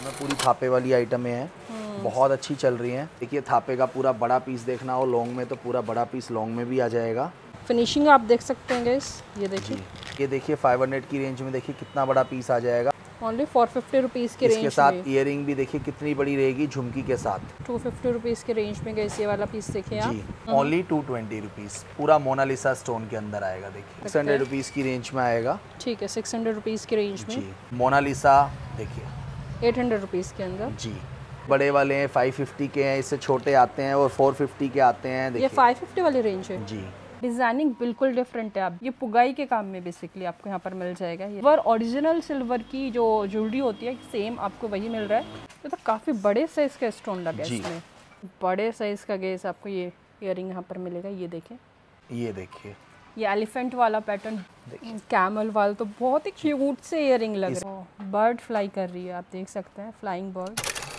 में पूरी थापे वाली आइटमें हैं, बहुत अच्छी चल रही हैं। देखिए थापे का पूरा बड़ा पीस देखना हो लॉन्ग में तो पूरा बड़ा पीस लॉन्ग में भी आ जाएगा। फिनिशिंग आप देख सकते हैं गाइस, ये देखिए। ये देखिए 500 की रेंज में देखिए कितना बड़ा पीस आ जाएगा। ओनली 450 रुपीज़ की रेंज में। इसके साथ ईयरिंग भी देखिए कितनी बड़ी रहेगी झुमकी के साथ। 250 रुपीज़ के रेंज में गाइस ये वाला पीस देखिए आप। जी ओनली 220 रुपीज़, पूरा मोनालिसा स्टोन के अंदर आएगा। देखिए 600 रुपीज़ की रेंज में आएगा। ठीक है, 600 रुपीज़ की रेंज में। जी मोनालिसा देखिए 800 रुपीज़ के अंदर। जी बड़े वाले हैं 550 के हैं, इससे छोटे आते हैं और 450 के आते हैं। ये 550 वाली रेंज है जी। डिजाइनिंग बिल्कुल डिफरेंट है। आप ये पुगाई के काम में बेसिकली आपको यहाँ पर मिल जाएगा। ये ओरिजिनल सिल्वर की जो ज्वेलरी होती है सेम आपको वही मिल रहा है। तो काफ़ी बड़े साइज का स्टोन लगा है इसमें, बड़े साइज का गैस आपको ये ईयरिंग यहाँ पर मिलेगा। ये देखें, ये देखिए ये एलिफेंट वाला पैटर्न, कैमल वाला तो बहुत ही क्यूट से ईयरिंग लग रहा है। बर्ड फ्लाई कर रही है, आप देख सकते हैं, flying bird.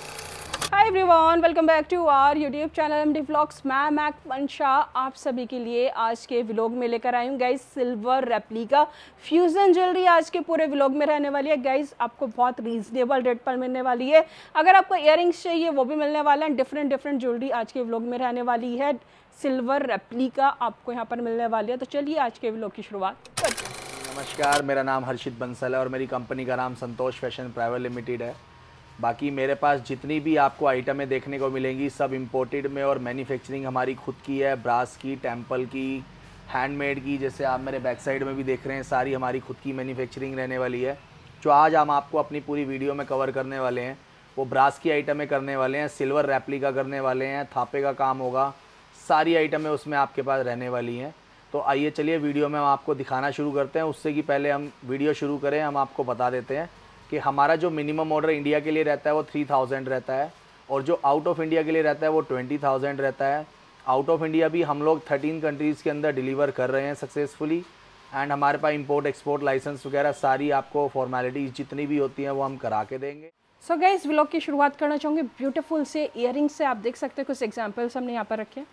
Hi everyone, welcome back to our YouTube channel MD vlogs. मैं मैक मंशा आप सभी के लिए आज के व्लॉग में लेकर आई हूँ guys silver replica fusion jewellery. आज के पूरे व्लॉग में रहने वाली है गाइस, आपको बहुत रीजनेबल रेट पर मिलने वाली है। अगर आपको इयरिंग्स चाहिए वो भी मिलने वाला है। डिफरेंट ज्वेलरी आज के व्लॉग में रहने वाली है। सिल्वर रेप्लिका आपको यहाँ पर मिलने वाली है। तो चलिए आज के व्लॉग की शुरुआत करते हैं। नमस्कार, मेरा नाम हर्षित बंसल है और मेरी कंपनी का नाम संतोष फैशन प्राइवेट लिमिटेड है। बाकी मेरे पास जितनी भी आपको आइटमें देखने को मिलेंगी सब इंपोर्टेड में और मैन्युफैक्चरिंग हमारी खुद की है। ब्रास की, टेम्पल की, हैंडमेड की, जैसे आप मेरे बैक साइड में भी देख रहे हैं सारी हमारी खुद की मैन्युफैक्चरिंग रहने वाली है। जो आज हम आपको अपनी पूरी वीडियो में कवर करने वाले हैं वो ब्रास की आइटमें करने वाले हैं, सिल्वर रेप्लिका करने वाले हैं, थापे का काम होगा, सारी आइटमें उसमें आपके पास रहने वाली हैं। तो आइए चलिए वीडियो में हम आपको दिखाना शुरू करते हैं। उससे कि पहले हम वीडियो शुरू करें हम आपको बता देते हैं कि हमारा जो मिनिमम ऑर्डर इंडिया के लिए रहता है वो 3000 रहता है और जो आउट ऑफ इंडिया के लिए रहता है वो 20,000 रहता है। आउट ऑफ इंडिया भी हम लोग 13 कंट्रीज़ के अंदर डिलीवर कर रहे हैं सक्सेसफुली। एंड हमारे पास इंपोर्ट एक्सपोर्ट लाइसेंस वगैरह सारी आपको फॉर्मेलिटीज़ जितनी भी होती हैं वो हम करा के देंगे। सो गाइस व्लॉग की शुरुआत करना चाहूँगी ब्यूटीफुल से ईयरिंग से। आप देख सकते हैं कुछ एग्जाम्पल्स हमने यहाँ पर रखे।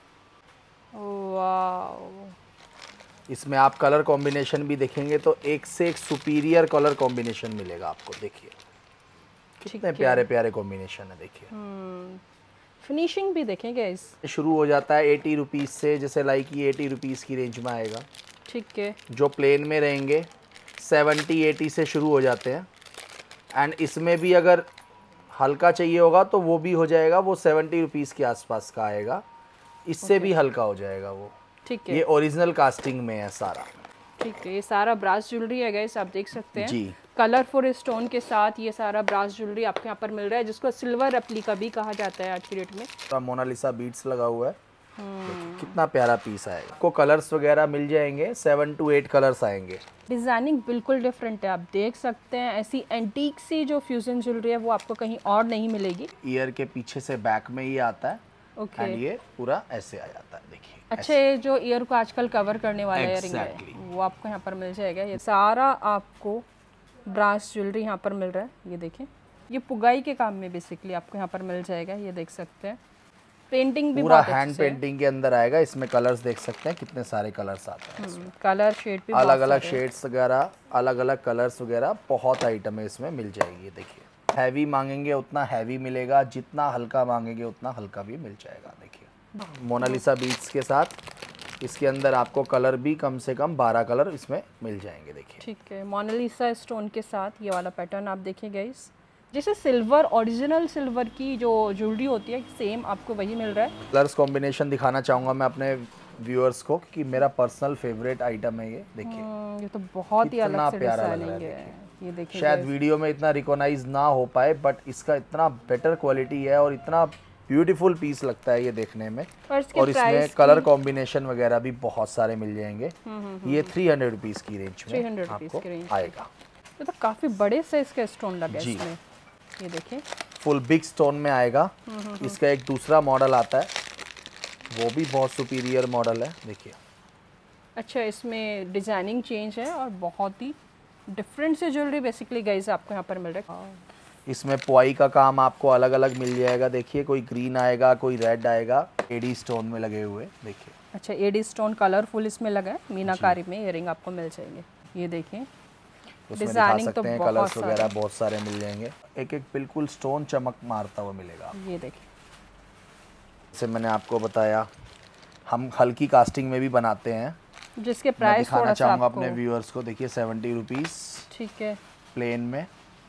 वाओ, इसमें आप कलर कॉम्बिनेशन भी देखेंगे तो एक से एक सुपीरियर कलर कॉम्बिनेशन मिलेगा आपको। देखिए कितने प्यारे प्यारे कॉम्बिनेशन है। देखिए फिनिशिंग भी देखेंगे इस शुरू हो जाता है 80 रुपीज़ से, जैसे लाइक ये 80 रुपीज़ की रेंज में आएगा। ठीक है, जो प्लेन में रहेंगे 70-80 से शुरू हो जाते हैं। एंड इसमें भी अगर हल्का चाहिए होगा तो वो भी हो जाएगा, वो 70 रुपीज़ के आसपास का आएगा। इससे भी हल्का हो जाएगा वो। ठीक है, ये ओरिजिनल कास्टिंग में है सारा। ठीक है, ये सारा ब्रास ज्वेलरी है गाइस, आप देख सकते हैं जी। कलरफुल स्टोन के साथ ये सारा ब्रास ज्वेलरी आपको यहाँ पर मिल रहा है, जिसको सिल्वर रेप्लिका भी कहा जाता है आज की डेट में। तो मोनालिसा बीड्स लगा हुआ है। कितना प्यारा पीस आएगा। आपको कलर्स वगैरह मिल जाएंगे, 7 to 8 कलर्स आएंगे। डिजाइनिंग बिल्कुल डिफरेंट है, आप देख सकते हैं। ऐसी एंटीक सी जो फ्यूजन ज्वेलरी है वो आपको कहीं और नहीं मिलेगी। ईयर के पीछे से बैक में ये आता है। ओके, एंड ये पूरा ऐसे आ जाता है। देखिए अच्छा, ये जो ईयर को आजकल कवर करने वाला ईयरिंग है वो आपको यहाँ पर मिल जाएगा। ये सारा आपको ब्रास ज्वेलरी यहाँ पर मिल रहा है। ये देखें, ये पुगाई के काम में बेसिकली आपको यहाँ पर मिल जाएगा। ये देख सकते हैं, पेंटिंग भी पूरा हैंड पेंटिंग के अंदर आएगा। इसमें कलर्स देख सकते हैं कितने सारे कलर्स आते हैं। कलर शेड भी अलग अलग शेड्स वगैरह, अलग अलग कलर्स वगैरह, बहुत आइटमें इसमें मिल जाएगी। देखिए हैवी मांगेंगे उतना हैवी मिलेगा, जितना हल्का मांगेंगे उतना हल्का भी मिल जाएगा। देखिए मोनालिसा बीड्स के साथ इसके अंदर आपको कलर भी कम से कम 12 कलर इसमें मिल जाएंगे। देखिए ठीक है, मोनालिसा स्टोन के साथ ये वाला पैटर्न आप देखिए गाइस। जैसे सिल्वर ओरिजिनल सिल्वर की जो ज्वेलरी होती है सेम आपको वही मिल रहा है। कलर्स कॉम्बिनेशन दिखाना चाहूँगा मैं अपने व्यूअर्स को कि मेरा पर्सनल फेवरेट आइटम है ये। देखिए ये तो बहुत ही अलग से डिजाइनिंग है। ये देखिए शायद वीडियो में इतना रिकॉग्नाइज ना हो पाए बट इसका इतना बेटर क्वालिटी है और इतना ब्यूटीफुल पीस लगता है ये देखने में। और इसमें कलर कॉम्बिनेशन वगैरह भी बहुत सारे मिल जाएंगे। ये 300 रुपीज़ की रेंज में 300 आपको आएगा। ये तो काफ़ी बड़े साइज का स्टोन लगा है इसमें। ये देखिए फुल बिग स्टोन में आएगा। इसका एक दूसरा मॉडल आता है वो भी बहुत सुपीरियर मॉडल है। देखिए अच्छा, इसमें डिजाइनिंग चेंज है और बहुत ही डिफरेंट से ज्वेलरी बेसिकली गाइस आपको यहाँ पर मिल रहा है। इसमें पुआई का काम आपको अलग अलग मिल जाएगा। देखिए कोई ग्रीन आएगा, कोई रेड आएगा, एडी स्टोन में लगे हुए। देखिए अच्छा, एडी स्टोन कलरफुल इसमें लगा है, मीनाकारी में इयरिंग आपको मिल जाएंगे। ये देखिए उसमें दिखा डिजाइनिंग तो सकते हैं, बहुत कलर्स सारे। वगैरह बहुत सारे मिल जाएंगे। एक एक बिल्कुल स्टोन चमक मारता हुआ मिलेगा। ये देखिए, जैसे मैंने आपको बताया, हम हल्की कास्टिंग में भी बनाते हैं। जिसके मैं प्राइस दिखाना थोड़ा सा चाहूँगा आपको, अपने व्यूअर्स को, देखिए 70 रुपीज़ ठीक है। प्लेन में।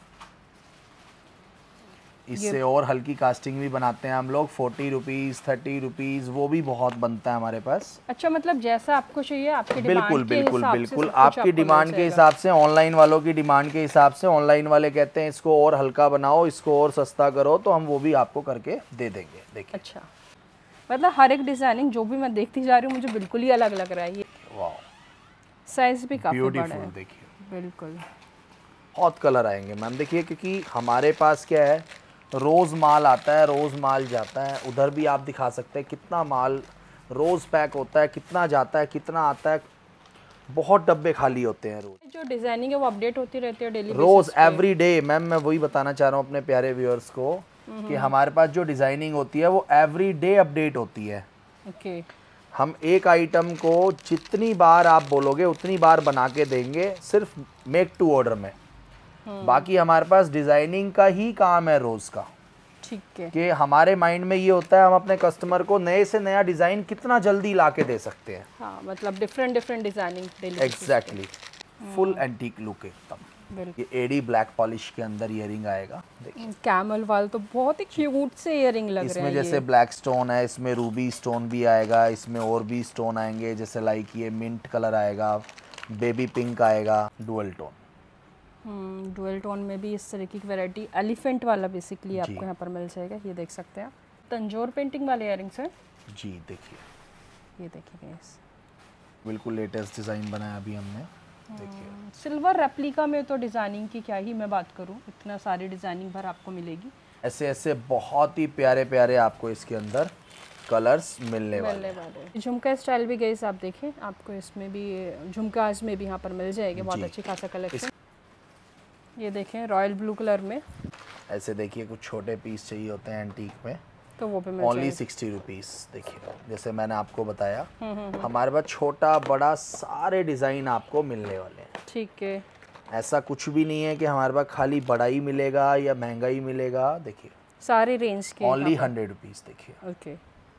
इससे और हल्की कास्टिंग भी बनाते हैं हम लोग, 40 रुपीज़ 30 रुपीज़, वो भी बहुत बनता है हमारे पास। अच्छा, मतलब जैसा आपको चाहिए आपकी बिल्कुल डिमांड के बिल्कुल हिसाब से बिल्कुल, सब कुछ आपकी आपको मिल डिमांड के जाएगा। हिसाब से, ऑनलाइन वालों की डिमांड के हिसाब से। ऑनलाइन वाले कहते हैं इसको और हल्का बनाओ, इसको और सस्ता करो, तो हम वो भी आपको करके दे देंगे। देखिए, अच्छा, मतलब हर एक डिजाइनिंग जो भी मैं देखती जा रही हूँ मुझे बिल्कुल ही अलग लग रहा है। ये वाह, साइज भी काफी बड़ा ब्यूटीफुल। है। देखिए बिल्कुल, बहुत कलर आएंगे मैम। देखिए, क्योंकि हमारे पास क्या है, रोज़ माल आता है, रोज़ माल जाता है। उधर भी आप दिखा सकते हैं कितना माल रोज़ पैक होता है, कितना जाता है, कितना आता है। बहुत डब्बे खाली होते हैं रोज़। जो डिजाइनिंग है वो अपडेट होती रहती है डेली रोज़ बेसिस पे। एवरी डे मैम, मैं वही बताना चाह रहा हूँ अपने प्यारे व्यूअर्स को कि हमारे पास जो डिज़ाइनिंग होती है वो एवरी डे अपडेट होती है। ओके, हम एक आइटम को जितनी बार आप बोलोगे उतनी बार बना के देंगे, सिर्फ मेक टू ऑर्डर में। बाकी हमारे पास डिज़ाइनिंग का ही काम है रोज़ का। ठीक है। कि हमारे माइंड में ये होता है हम अपने कस्टमर को नए से नया डिज़ाइन कितना जल्दी ला के दे सकते हैं। हाँ, मतलब different different designing daily. Exactly, full antique look एकदम। बिल्कुल, ये एडी ब्लैक पॉलिश के अंदर ईयरिंग आएगा। देखिए, कैमल वाल तो बहुत ही क्यूट से इयरिंग लग रहा इसमें है। जैसे ये ब्लैक स्टोन है, इसमें रूबी स्टोन भी आएगा, इसमें और भी स्टोन आएंगे, जैसे लाइक ये मिंट कलर आएगा, बेबी पिंक आएगा, डुअल टोन। डुअल टोन में भी इस तरह की वैरायटी, एलिफेंट वाला बेसिकली जी। आपको यहाँ पर मिल जाएगा। ये देख सकते हैं आप, तंजोर पेंटिंग वाले इयरिंग्स हैं। जी देखिए, ये देखिए गाइस, बिल्कुल लेटेस्ट डिज़ाइन बनाया अभी हमने। देखिए, सिल्वर रेप्लिका में तो डिजाइनिंग की क्या ही मैं बात करूँ, इतना सारी डिजाइनिंग भर आपको मिलेगी। ऐसे ऐसे बहुत ही प्यारे प्यारे आपको इसके अंदर कलर्स मिलने वाले हैं। वाले झुमका स्टाइल भी गाइस आप देखें, आपको इसमें भी झुमकाज में भी यहाँ पर मिल जाएगी बहुत जी। अच्छी खासा कलेक्शन। ये देखें रॉयल ब्लू कलर में, ऐसे देखिए कुछ छोटे पीस चाहिए होते हैं एंटीक में, तो वो भी मिल ओनली जाएगी। 60 रुपीज़। देखिए, जैसे मैंने आपको बताया, हमारे पास छोटा बड़ा सारे डिज़ाइन आपको मिलने वाले हैं। ठीक है, ऐसा कुछ भी नहीं है कि हमारे पास खाली बड़ा ही मिलेगा या महंगा ही मिलेगा। देखिए, सारी रेंज के ओनली यहाँ 100 रुपीज़। देखिए, ओके,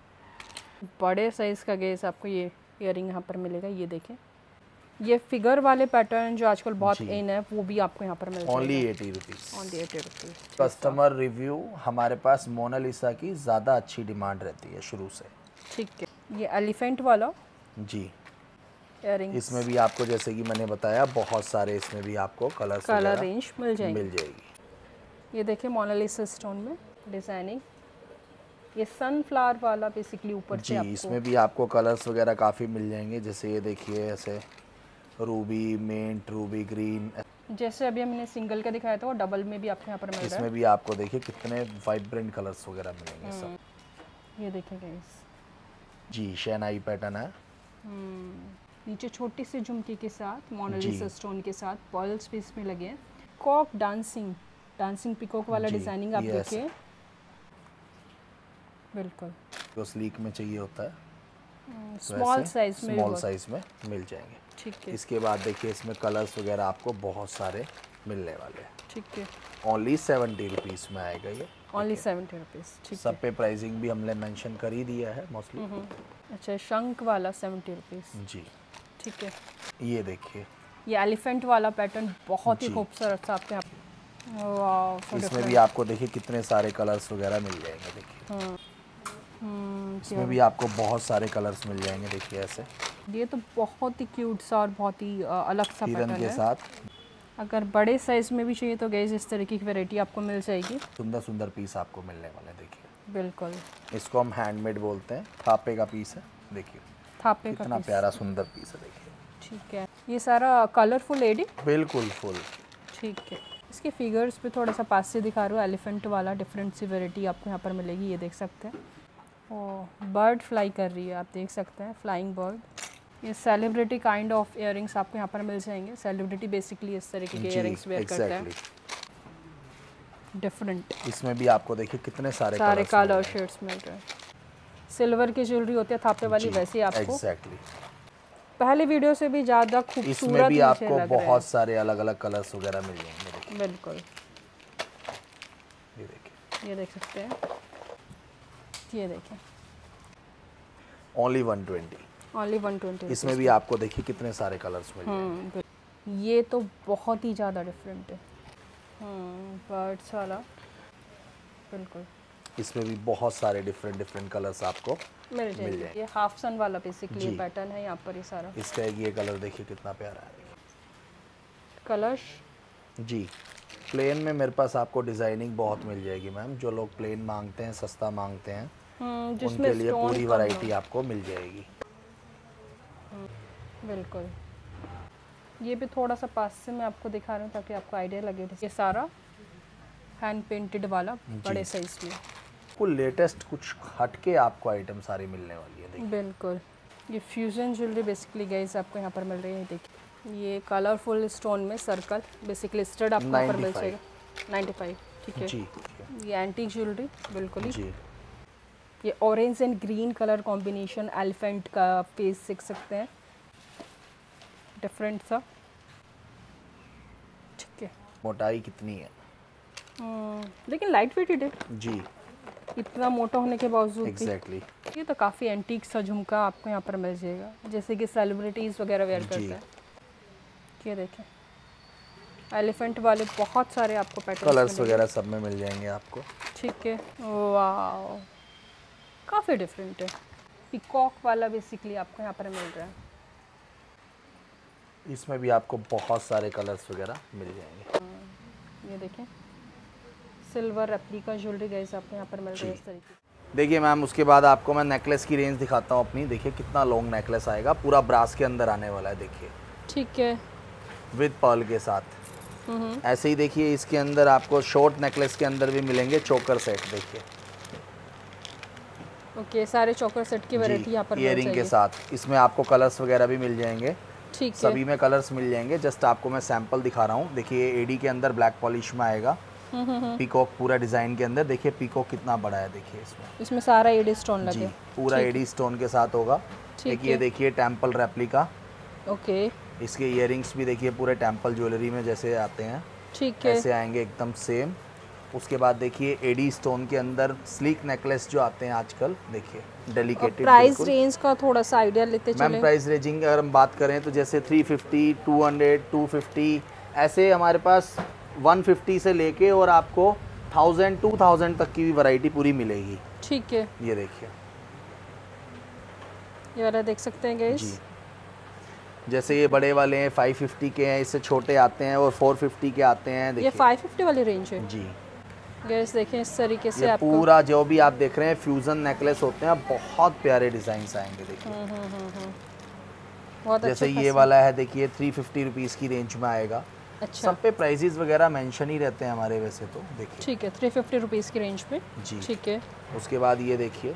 बड़े साइज़ का गेस आपको ये इयरिंग यहाँ पर मिलेगा। ये देखें, ये फिगर वाले पैटर्न जो आजकल बहुत जी। इन है वो भी आपको यहाँ पर मिल ओनली जाएगा। 80 rupees. Only 80 rupees. Customer review, हमारे पास मोनालिसा की ज़्यादा अच्छी डिमांड रहती है शुरू से। ठीक है, ये एलिफेंट वाला जी, इयरिंग, इसमें भी आपको जैसे कि मैंने बताया बहुत सारे, इसमें भी आपको कलर्स कलर रेंज मिल जाएंगे। मिल जाएगी। ये देखिए मोनालिसा स्टोन में डिजाइनिंग, ये सनफ्लावर वाला बेसिकली ऊपर से जी, आपको, इसमें भी आपको कलर्स वगैरह काफ़ी मिल जाएंगे। जैसे ये देखिए, ऐसे रूबी मिंट, रूबी ग्रीन। जैसे अभी हमने सिंगल का दिखाया था वो डबल में भी आपको यहाँ पर मिल रहा है। इसमें भी आपको देखिए कितने वाइब्रेंट कलर्स वगैरह मिलेंगे सब। ये देखें गाइस, जी, शहनाई पैटर्न है। नीचे छोटी सी झुमकी के साथ मोनालिसा जी। स्टोन के साथ पर्ल्स भी इसमें लगे हैं। कॉक डांसिंग, डांसिंग पिकॉक वाला जी, डिजाइनिंग आप ये ऐसे। देखिए, बिल्कुल जो स्लीक में चाहिए होता है, स्मॉल साइज में भी स्मॉल बहुत- साइज में मिल जाएंगे। ठीक है, इसके बाद देखिए, इसमें कलर्स वगैरह आपको बहुत सारे मिलने वाले हैं। ठीक है, ओनली 70 रुपीज़ में आएगा ये। Only 70 rupees. ठीक है, सब पे प्राइसिंग भी हमने मेंशन कर ही दिया है मोस्टली। अच्छा शंख वाला 70 रुपीज़। जी, ठीक है, ये देखिए, ये एलिफेंट वाला पैटर्न बहुत ही जी। खूबसूरत सा आपके यहाँ, वाह, so इसमें different। भी आपको देखिए कितने सारे कलर्स वगैरह मिल जाएंगे। देखिए, इसमें भी आपको बहुत सारे कलर्स मिल जाएंगे। देखिए, ऐसे ये तो बहुत ही क्यूट सा और बहुत ही अलग सा हिरन पैटर्न के है। साथ अगर बड़े साइज में भी चाहिए तो गाइस इस तरह की वैरायटी आपको मिल जाएगी। सुंदर सुंदर पीस आपको मिलने वाले हैं। देखिए, बिल्कुल, इसको हम हैंडमेड बोलते हैं, थापे का पीस है। देखिए, थापे का कितना पीस। प्यारा सुंदर पीस है। देखिए, ठीक है, ये सारा कलरफुल एडी। बिल्कुल फुल। ठीक है, इसके फिगर्स पे थोड़ा सा पास से दिखा रहा हूँ। एलिफेंट वाला डिफरेंट सी वैरायटी आपको यहाँ पर मिलेगी। ये देख सकते हैं, ओह बर्ड फ्लाई कर रही है, आप देख सकते हैं, फ्लाइंग बर्ड। ये सेलिब्रिटी काइंड ऑफ इयरिंग्स आपको यहाँ पर मिल जाएंगे। सेलिब्रिटी बेसिकली इस तरीके के इयरिंग्स वेयर करते हैं, एग्जैक्टली। डिफरेंट इसमें भी आपको देखिए कितने सारे सारे कलर्स कलर शेड्स मिल रहे हैं। सिल्वर की ज्वेलरी होती है थापे वाली, वैसे ही आपको एग्जैक्टली। पहले वीडियो से भी ज़्यादा खूबसूरत इसमें भी आपको बहुत सारे अलग अलग कलर्स वगैरह मिल जाएंगे। बिल्कुल, ये देखिए, ये देख सकते हैं, ये देखें, ओनली 120। ओनली 120। इसमें भी आपको देखिए कितने सारे कलर्स मिल जाएंगे। ये तो बहुत ही ज़्यादा डिफरेंट है। बर्ड्स वाला, बिल्कुल। इसमें भी बहुत सारे डिफरेंट कलर्स आपको मिल जाएंगे। ये हाफ सन वाला बेसिकली पैटर्न है यहाँ पर, ये सारा। इसका एक ये कलर देखिए कितना प्यारा है। कलर्स जी, प्लेन में मेरे पास आपको डिज़ाइनिंग बहुत मिल जाएगी मैम। जो लोग प्लेन मांगते हैं, सस्ता मांगते हैं, उनके लिए पूरी वैरायटी आपको मिल जाएगी। बिल्कुल। ये भी थोड़ा सा पास से मैं आपको दिखा रहा हूँ ताकि आपको आइडिया लगे। ये सारा हैंड पेंटेड वाला बड़े साइज में। कुल लेटेस्ट कुछ हटके आपको आइटम सारी मिलने वाली है, देखिए। बिल्कुल। ये फ्यूजन ज्वेलरी बेसिकली गाइस आपको यहाँ पर मिल रही है। देखिए, ये कलरफुल स्टोन में सर्कल बेसिकली स्टड आपको यहाँ पर मिल जाएगा। 95, ठीक है जी। ये एंटीक ज्वेलरी बिल्कुल ही। जी, ये orange and green colour combination, elephant का फेस सीख सकते हैं, डिफरेंट सा, ठीक है। मोटाई कितनी है? लेकिन लाइट वेटेड है जी, इतना मोटा होने के बावजूद भी। एग्जैक्टली। ये तो काफ़ी एंटीक सा झुमका आपको यहाँ पर मिल जाएगा, जैसे कि सेलिब्रिटीज़ वगैरह वेयर करते हैं। ये देखें, एलिफेंट वाले बहुत सारे आपको पैटर्न कलर्स वगैरह सब में मिल जाएंगे आपको, ठीक है। वाह, काफ़ी डिफरेंट है। पिकॉक वाला बेसिकली आपको यहाँ पर मिल रहा है। इसमें भी आपको बहुत सारे कलर्स वगैरह मिल जाएंगे। ये देखें, सिल्वर रेप्लिका ज्वेलरी गाइस आपको यहाँ पर मिल रही है इस तरीके। देखिए मैम, उसके बाद आपको मैं नेकलेस की रेंज दिखाता हूँ अपनी। देखिए कितना लॉन्ग नेकलेस आएगा, पूरा ब्रास के अंदर आने वाला है। देखिए, ठीक है, विद पर्ल के साथ। ऐसे ही देखिए, इसके अंदर आपको शॉर्ट नेकलेस के अंदर भी मिलेंगे चोकर सेट। देखिए, ओके, सारे चोकर सेट की वैरायटी यहाँ पर मिल ईयरिंग जाएगी के साथ। इसमें आपको कलर्स वगैरह भी मिल जाएंगे, ठीक है। सभी में कलर्स मिल जाएंगे। जस्ट आपको मैं सैंपल दिखा रहा हूँ। देखिए, एडी के अंदर ब्लैक पॉलिश में आएगा, पीकॉक पूरा डिजाइन के अंदर। देखिए पीकॉक कितना बड़ा है, देखिए इसमें सारा एडी स्टोन लगे, पूरा एडी स्टोन के साथ होगा। एक ये देखिए टेम्पल रेप्लिका, ओके। इसके इयरिंग्स भी देखिए पूरे टेम्पल ज्वेलरी में जैसे आते हैं, ठीक है, ऐसे आएंगे एकदम सेम। उसके बाद देखिए एडी स्टोन के अंदर स्लीक नेकलेस जो आते हैं आजकल, देखिए डेलिकेटेड। प्राइस रेंज का थोड़ा सा आइडिया लेते चले। मैम प्राइस रेंजिंग अगर हम बात करें तो जैसे 350, 200, 250 ऐसे हमारे पास 150 से लेके और आपको 1000, 2000 तक की भी वैरायटी पूरी मिलेगी। ठीक है, ये देखिए, ये वाला देख सकते हैं गाइस। जी, जैसे ये बड़े वाले हैं 550 के हैं, इससे छोटे आते हैं और 450 के आते हैं। देखिए ये 550 वाली रेंज है जी। गाइस, देखें इस तरीके से ये आपको पूरा जो भी आप देख रहे हैं फ्यूजन नेकलेस होते हैं, बहुत प्यारे डिजाइन आएंगे। देखिए बहुत जैसे अच्छे ये वाला है, देखिए 350 रुपीज़ की रेंज में आएगा। अच्छा, सब पे प्राइजेस वगैरह मेंशन ही रहते हैं हमारे वैसे तो। देखिए ठीक है, 350 रुपीज़ की रेंज में, जी, ठीक है। उसके बाद ये देखिए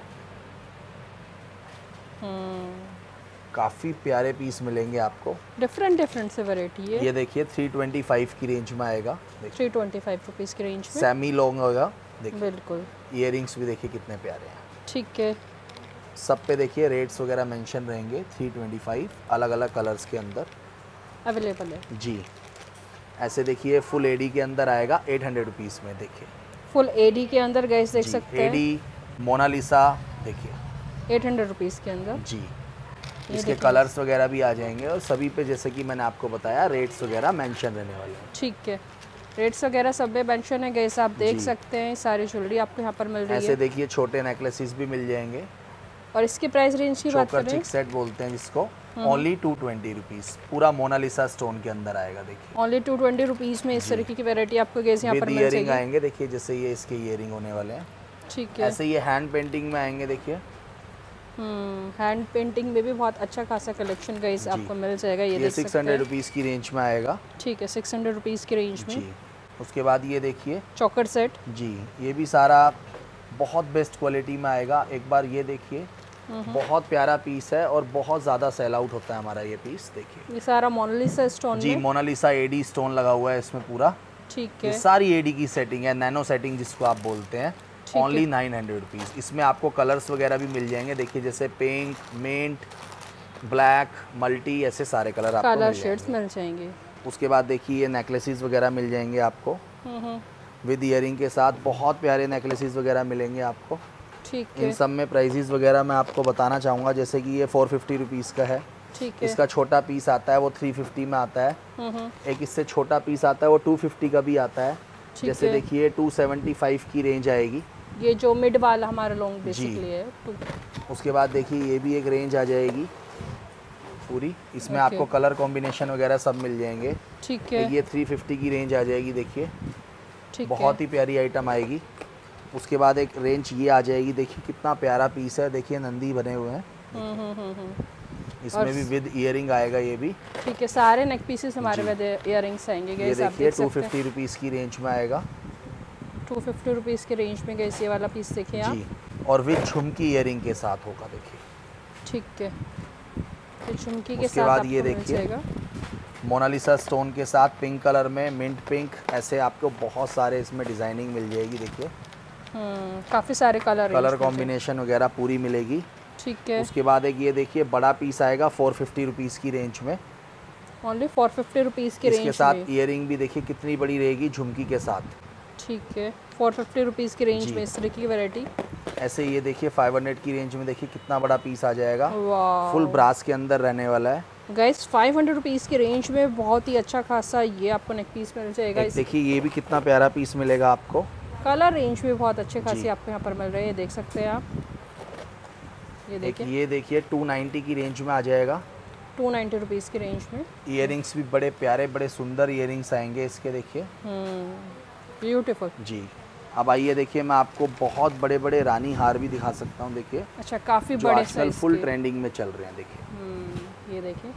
काफ़ी प्यारे पीस मिलेंगे आपको, डिफरेंट से वैरायटी है। ये देखिए 325 की रेंज में आएगा। 325 रुपीज़ की रेंज में, सेमी लॉन्ग होगा। देखिए बिल्कुल, इयरिंग्स भी देखिए कितने प्यारे हैं। ठीक है। सब पे देखिए रेट्स वगैरह मेंशन रहेंगे। 325 अलग अलग कलर्स के अंदर अवेलेबल है जी। ऐसे देखिए फुल एडी के अंदर आएगा 800 रुपीज़ में। देखिए फुल एडी के अंदर गाइस देख सकते हैं, एडी मोनालिसा देखिए 800 रुपीज़ के अंदर जी। इसके कलर्स वगैरह भी आ जाएंगे और सभी पे जैसे कि मैंने आपको बताया रेट्स वगैरह मेंशन रहने वाले हैं। ठीक है, रेट्स वगैरह सब में मेंशन है गाइस, आप देख सकते हैं। सारी ज्वेलरी आपको यहाँ पर मिल रही है। ऐसे देखिए छोटे नेकलेसेस भी मिल जाएंगे और इसकी प्राइस रेंज की बात चोकर चिक सेट बोलते हैं जिसको, ओनली 220 रुपीज़। पूरा मोनालिसा स्टोन के अंदर आएगा। देखिए ओनली 220 रुपीज़ में इस तरीके की वैरायटी आपको गाइस यहाँ पर मिल इयरिंग जाएगी। आएंगे। देखिए जैसे ये इसके इयरिंग होने वाले हैं, ठीक है। ऐसे ये हैंड पेंटिंग में आएंगे। देखिए हैंड पेंटिंग में भी बहुत अच्छा खासा कलेक्शन गाइस आपको मिल जाएगा। ये देख सकते 600 हैं, रुपीज़ की रेंज में आएगा। ठीक है, 600 रुपीज़ की रेंज में। जी, उसके बाद ये देखिए चोकर सेट, जी, ये भी सारा बहुत बेस्ट क्वालिटी में आएगा। एक बार ये देखिए, बहुत प्यारा पीस है और बहुत ज़्यादा सेल आउट होता है हमारा ये पीस। देखिए ये सारा मोनालिसा स्टोन जी, में, मोनालिसा एडी स्टोन लगा हुआ है इसमें पूरा। ठीक ये है, सारी एडी की सेटिंग है, नैनो सेटिंग जिसको आप बोलते हैं। Only 900 rupees. इसमें आपको कलर्स वगैरह भी मिल जाएंगे। देखिए जैसे पिंक, मिंट, ब्लैक, मल्टी, ऐसे सारे कलर आपको कलर मिल शेड्स जाएंगे। मिल जाएंगे। उसके बाद देखिए ये नेकलेसेस वगैरह मिल जाएंगे आपको विद ईयरिंग के साथ। बहुत प्यारे नेकलेसेस वगैरह मिलेंगे आपको। ठीक इन है। सब में प्राइजेस वगैरह मैं आपको बताना चाहूँगा। जैसे कि ये 450 रुपीज़ का है। ठीक है। इसका छोटा पीस आता है वो 350 में आता है। एक इससे छोटा पीस आता है वो 250 का भी आता है। जैसे देखिए 275 की रेंज आएगी। ये जो मिड वाला हमारा लॉन्ग बेसिकली है। उसके बाद देखिए ये भी एक रेंज आ जाएगी पूरी। इसमें आपको कलर कॉम्बिनेशन वगैरह सब मिल जाएंगे। ठीक है। ये 350 की रेंज आ जाएगी। देखिए ठीक बहुत ही प्यारी आइटम आएगी। उसके बाद एक रेंज ये आ जाएगी। देखिए कितना प्यारा पीस है। देखिए नंदी बने हुए हैं। इसमें भी विद ईयरिंग आएगा ये भी। ठीक है। सारे नेक पीसेस हमारे विद ईयरिंग्स आएंगे। ये देखिए 250 रुपीज़ की रेंज में आएगा। 250 रुपीज़ के रेंज में गैस ये वाला पीस देखिए आप। जी, और विद झुमकी ईयरिंग के साथ होगा। देखिए ठीक है। फिर झुमकी के उसके साथ बाद ये देखिए मोनालिसा स्टोन के साथ पिंक कलर में, मिंट पिंक, ऐसे आपको बहुत सारे इसमें डिज़ाइनिंग मिल जाएगी। देखिए काफ़ी सारे कलर कॉम्बिनेशन वगैरह पूरी मिलेगी। ठीक है। उसके बाद एक ये देखिए बड़ा पीस आएगा 450 रुपीज़ की रेंज में। ओनली 450 रुपीज़ की रेंज में। इसके साथ ईयरिंग भी देखिए कितनी बड़ी रहेगी झुमकी के साथ। ठीक है। 450 रुपीज़ की रेंज में इस तरह की वैरायटी। ऐसे ये देखिए 500 की रेंज में देखिए कितना बड़ा पीस आ जाएगा। वाह, फुल ब्रास के अंदर रहने वाला है गाइस। 500 रुपीज़ की रेंज में बहुत ही अच्छा खासा ये आपको नेक पीस मिल जाएगा। देखिए ये भी कितना प्यारा पीस मिलेगा आपको। कलर रेंज भी बहुत अच्छे खासी आपको यहाँ पर मिल रहे हैं। देख सकते हैं आप। ये देखिए 290 की रेंज में आ जाएगा। 290 रुपीज़ की रेंज में। ईयरिंग्स भी बड़े प्यारे बड़े सुंदर ईयरिंग्स आएंगे इसके। देखिए ब्यूटीफुल जी। अब आइए देखिए मैं आपको बहुत बड़े बड़े रानी हार भी दिखा सकता हूँ। देखिए अच्छा, काफ़ी बड़े साइज फुल ट्रेंडिंग में चल रहे हैं। देखिए ये देखिए।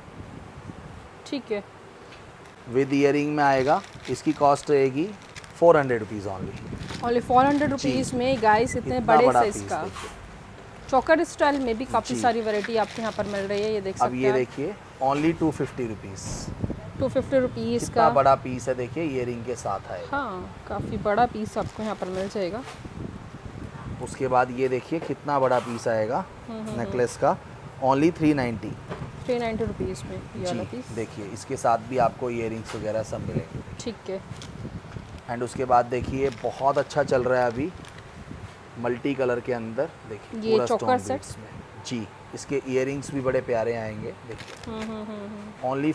ठीक है। विद ईयरिंग में आएगा। इसकी कॉस्ट रहेगी 400 रुपीज़ ओनली 400 रुपीज़ में गाइस। इतने बड़े साइज का चौकर स्टाइल में भी काफ़ी सारी वैरायटी आपको यहाँ पर मिल रही है। ये देख सकते हैं। अब ये देखिए ओनली 250 रुपीज़। 250 रुपीज़ का बड़ा पीस है। देखिए ईयरिंग के साथ आएगा। हाँ, काफ़ी बड़ा पीस आपको यहाँ पर मिल जाएगा। उसके बाद ये देखिए कितना बड़ा पीस आएगा नेकलेस का। ओनली 390 रुपीज़ में ये वाला पीस। देखिए इसके साथ भी आपको ईयरिंग्स वगैरह सब मिलेंगे। ठीक है। एंड उसके बाद देखिए बहुत अच्छा चल रहा है अभी मल्टी कलर के अंदर। देखिए ये चोकर सेट्स में जी। इसके ईयरिंग्स भी बड़े प्यारे आएंगे। देखिए ओनली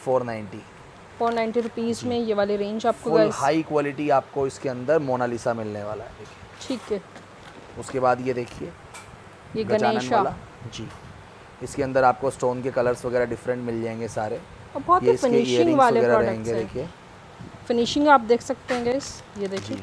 490 रुपीज़ में ये वाली रेंज आपको फुल हाई क्वालिटी आपको इसके अंदर मोनालिसा मिलने वाला है। देखिए ठीक है। उसके बाद ये देखिए ये गणेश वाला जी। इसके अंदर आपको स्टोन के कलर्स वगैरह डिफरेंट मिल जाएंगे सारे। और बहुत ही फिनिशिंग वाले प्रोडक्ट्स हैं। देखिए फिनिशिंग आप देख सकते हैं गाइस। ये देखिए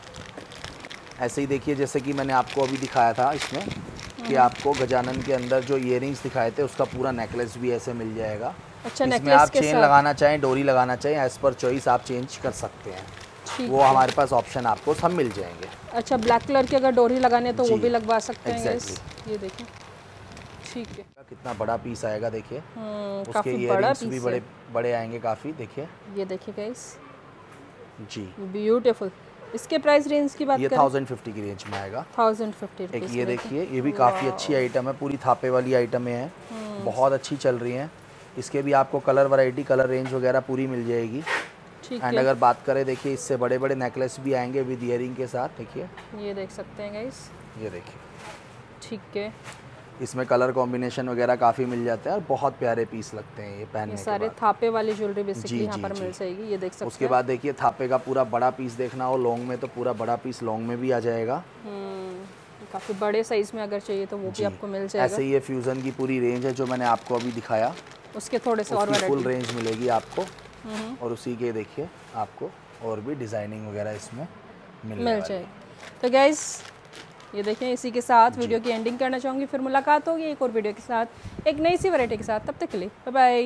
ऐसे ही देखिए जैसे कि मैंने आपको अभी दिखाया था इसमें कि आपको गजानन के अंदर जो ईयरिंग्स दिखाए थे उसका पूरा नेकलेस भी ऐसे मिल जाएगा। अच्छा, इसमें आप चेन लगाना चाहें, डोरी लगाना चाहें, एज पर चॉइस आप चेंज कर सकते हैं। वो हमारे पास ऑप्शन आपको सब मिल जाएंगे। अच्छा, ब्लैक कलर की अगर डोरी लगानी है तो वो भी लगवा सकते हैं गाइस। ये देखिए। ठीक है। कितना बड़ा पीस आएगा। देखिए काफी बड़ा पीस भी बड़े आएंगे काफ़ी। देखिए ये देखिए गाइस जी, ब्यूटीफुल। इसके प्राइस रेंज की बात करें, ये 1050 की रेंज में आएगा। 1050 एक ये देखिए ये भी काफ़ी अच्छी आइटम है। पूरी थापे वाली आइटमें हैं, बहुत अच्छी चल रही हैं। इसके भी आपको कलर वैरायटी, कलर रेंज वगैरह पूरी मिल जाएगी। एंड अगर बात करें देखिए इससे बड़े बड़े नेकलेस भी आएंगे विद ईयरिंग के साथ। देखिए ये देख सकते हैं गाइस। ये देखिए ठीक है। इसमें कलर कॉम्बिनेशन वगैरह काफ़ी मिल जाता है और बहुत प्यारे पीस लगते हैं ये पहनने के बाद। सारे थापे वाली ज्वेलरी बेसिकली यहाँ पर मिल जाएगी। ये देख सकते हैं। उसके बाद देखिए थापे का पूरा बड़ा पीस देखना हो लॉन्ग में तो पूरा बड़ा पीस लॉन्ग में भी आ जाएगा। काफ़ी बड़े साइज में अगर चाहिए तो वो भी आपको मिल जाएगा। ऐसे ये फ्यूज़न की पूरी रेंज है जो मैंने आपको अभी दिखाया। उसके थोड़े से और फुल रेंज मिलेगी आपको। और उसी के देखिए आपको और भी डिज़ाइनिंग वगैरह इसमें मिल जाएगी। तो गाइस ये देखें, इसी के साथ वीडियो की एंडिंग करना चाहूँगी। फिर मुलाकात होगी एक और वीडियो के साथ, एक नई सी वैरायटी के साथ। तब तक के लिए बाय बाय।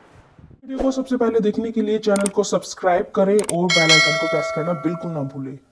वीडियो को सबसे पहले देखने के लिए चैनल को सब्सक्राइब करें और बेल आइकन को प्रेस करना बिल्कुल ना भूलें।